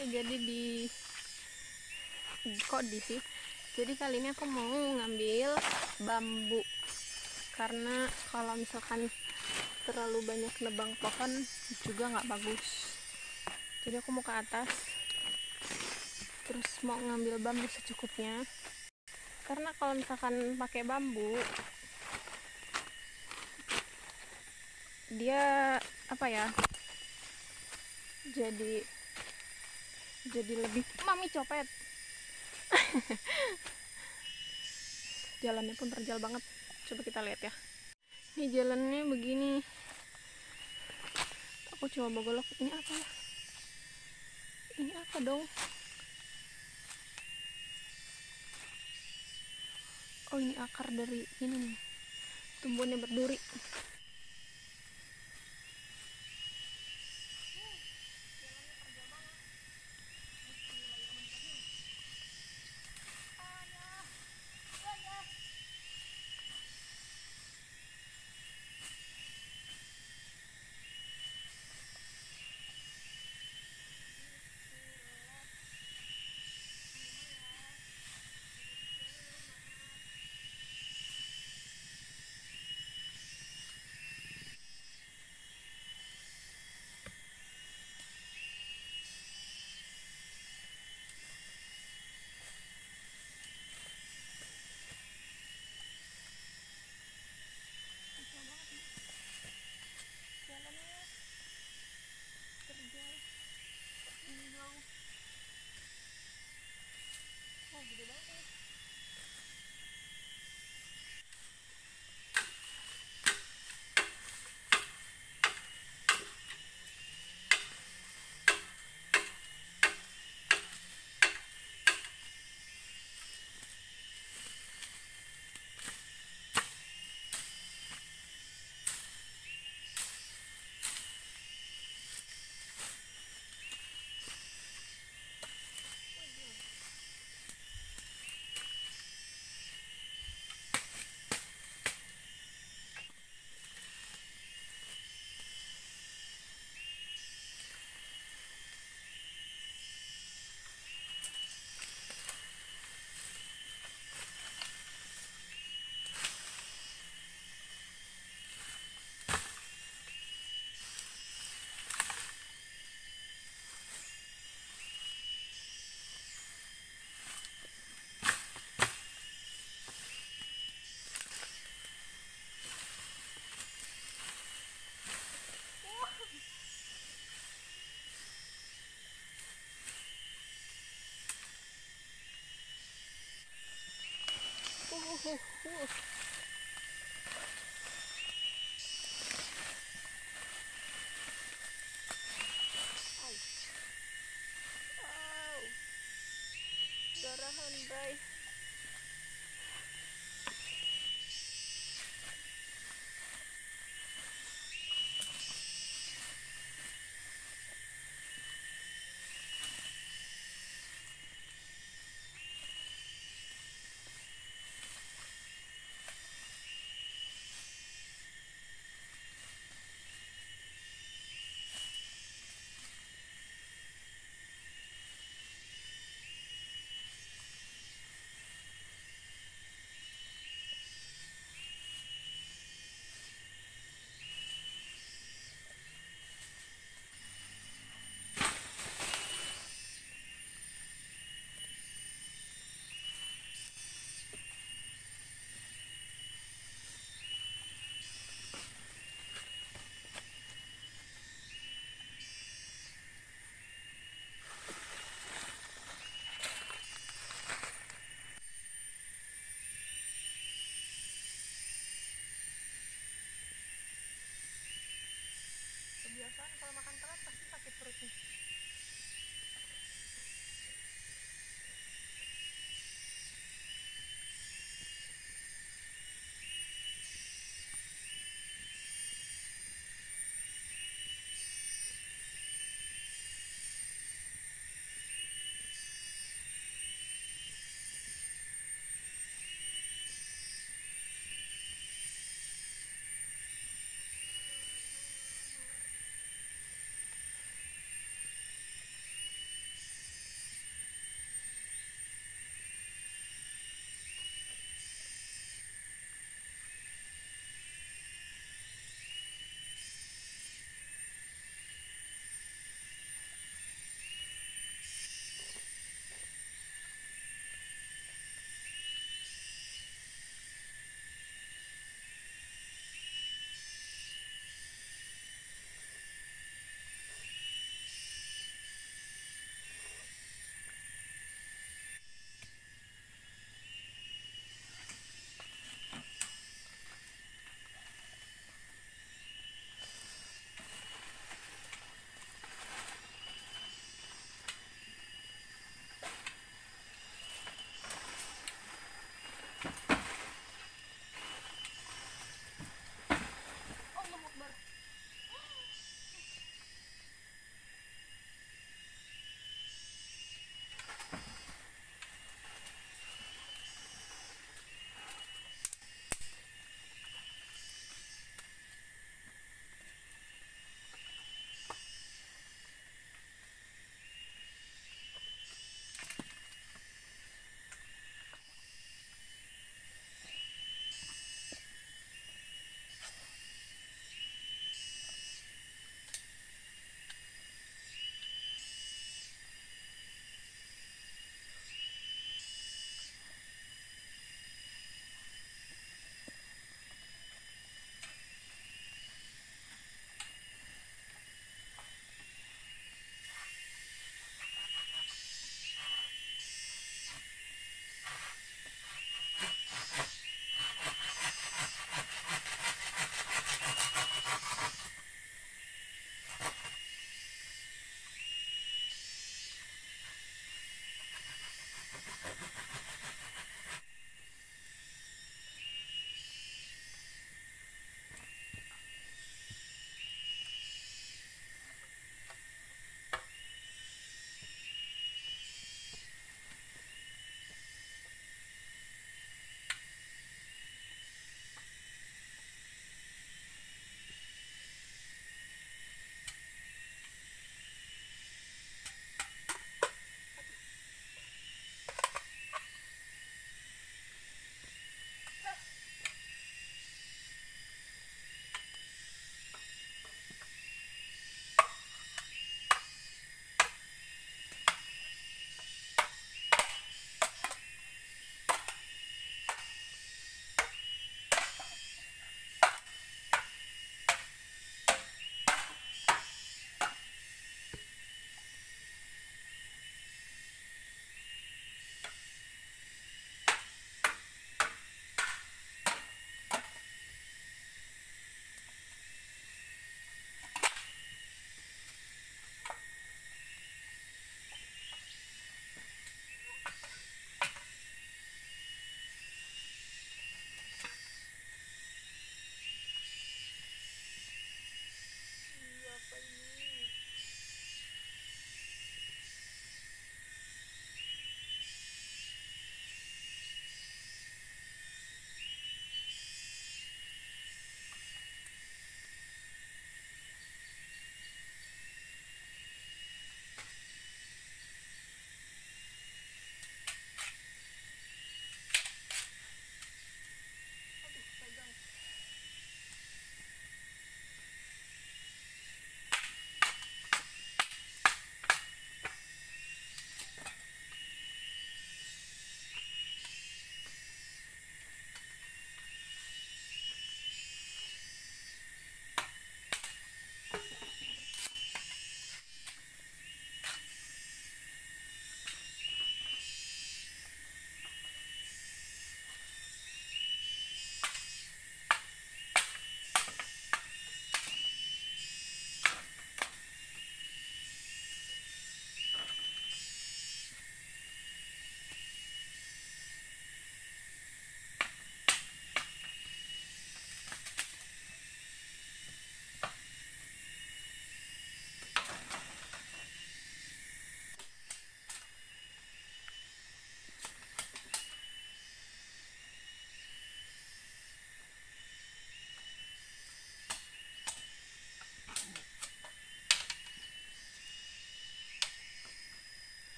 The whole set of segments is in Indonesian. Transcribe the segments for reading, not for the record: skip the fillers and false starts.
Oke, jadi jadi kali ini aku mau ngambil bambu, karena kalau misalkan terlalu banyak nebang pohon juga nggak bagus. Jadi aku mau ke atas, terus mau ngambil bambu secukupnya, karena kalau misalkan pakai bambu dia jadi lebih mami copet. Jalannya pun terjal banget, coba kita lihat ya. Ini jalannya begini, aku coba golok. Ini apa dong? Oh, ini akar dari ini nih, tumbuhannya berduri. Darahan, bray.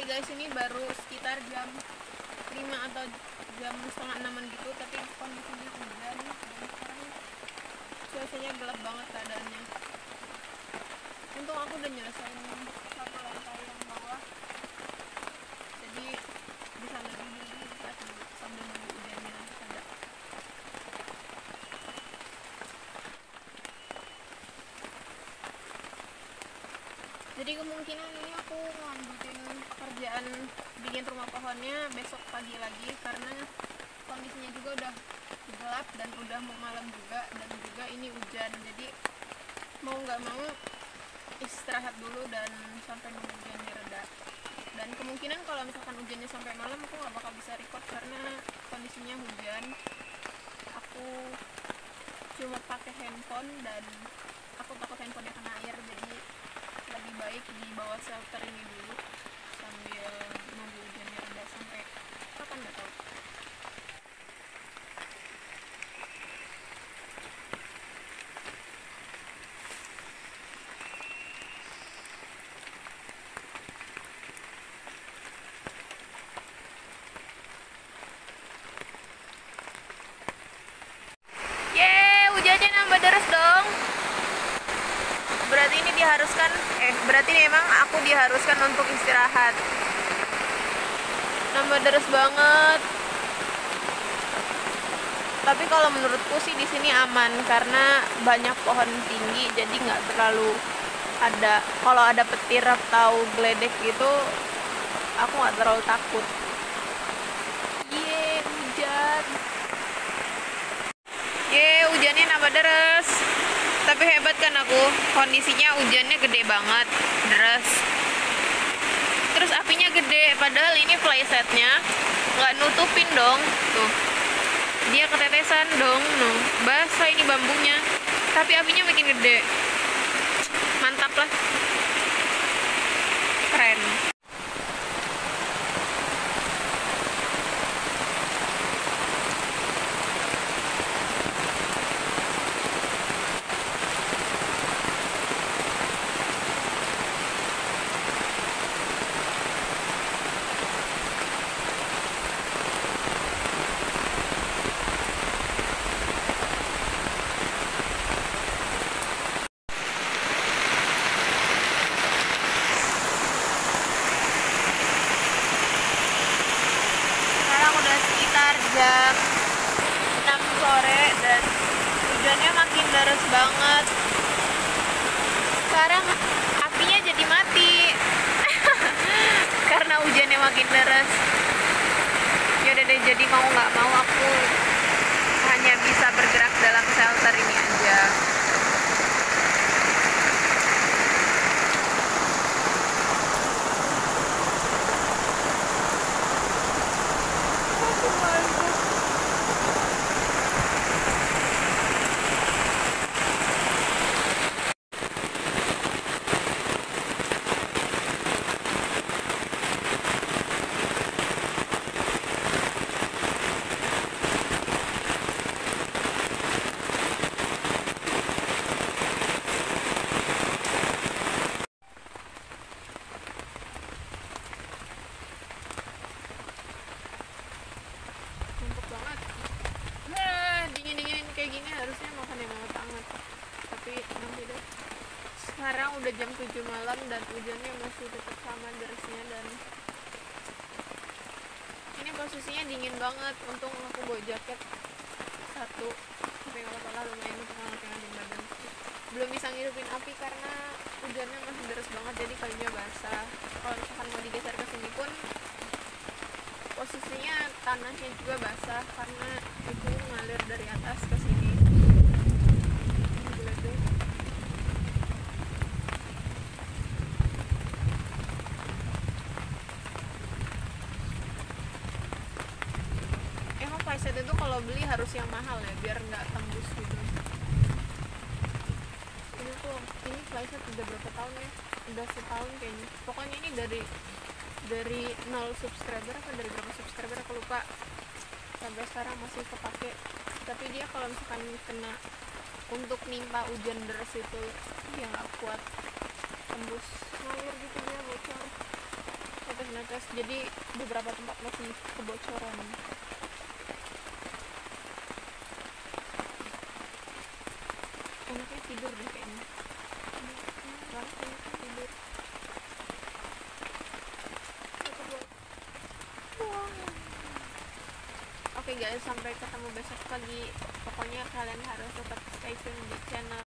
guys, ini baru sekitar jam 5 atau jam setengah 6-an gitu, tapi kondisinya hujan dan sekarang cuacanya gelap banget keadaannya. Untung aku udah nyelesain satu lantai yang bawah, jadi bisa lebih dulu sambil nunggu hujannya nanti ada. Jadi kemungkinan ini aku ngelanjutin kerjaan bikin rumah pohonnya besok pagi lagi, karena kondisinya juga udah gelap dan udah mau malam juga, dan juga ini hujan, jadi mau nggak mau istirahat dulu dan sampai nunggu hujannya reda. Dan kemungkinan kalau misalkan hujannya sampai malam aku nggak bakal bisa record karena kondisinya hujan. Aku cuma pakai handphone dan aku takut handphonenya kena air, jadi lebih baik di bawah shelter ini dulu sambil nunggu hujannya reda sampai kapan nggak tahu. Hujannya nambah deras dong. Berarti ini diharuskan, berarti ini emang aku diharuskan untuk istirahat. Nambah deras banget. Tapi kalau menurutku sih di sini aman karena banyak pohon tinggi, jadi nggak terlalu ada. Kalau ada petir atau geledek gitu, aku nggak terlalu takut. Hujan. Hujannya nambah deras. Tapi hebat kan aku, kondisinya hujannya gede banget, deras. Terus apinya gede, padahal ini playsetnya nggak nutupin dong. Tuh, dia ketetesan dong, no. Basah ini bambunya. Tapi apinya makin gede. Mantap lah. Keren. Jam 6 sore dan hujannya makin deras banget. Sekarang apinya jadi mati karena hujannya makin deras. Yaudah deh, jadi mau nggak mau aku hanya bisa bergerak dalam shelter ini aja. Harusnya makan yang hangat-hangat, tapi nanti deh. Sekarang udah jam 7 malam dan hujannya masih tetap sama derasnya, dan ini posisinya dingin banget. Untung aku bawa jaket satu, tapi nggak apa-apa lah, lumayan untuk hangat-hangatin badan. Belum bisa ngidupin api karena hujannya masih deras banget, jadi kayunya basah. Kalau misalkan mau digeser ke sini pun posisinya tanahnya juga basah karena itu ngalir dari atas ke sini. Emang playset itu kalau beli harus yang mahal ya, biar nggak tembus gitu. Ini playset udah berapa tahun ya? Udah setahun kayaknya. Pokoknya ini dari 0 subscriber apa dari berapa subscriber aku lupa, sampai sekarang masih kepake. Tapi dia kalau misalkan kena untuk nimpa hujan deras itu dia nggak kuat, tembus ngalir gitu, dia bocor. Sampai ngetes, jadi beberapa tempat masih kebocoran. Enaknya tidur deh kayaknya. Banget enaknya tidur. Wow. Oke guys, sampai ketemu besok pagi. Pokoknya kalian harus tetap stay tune di channel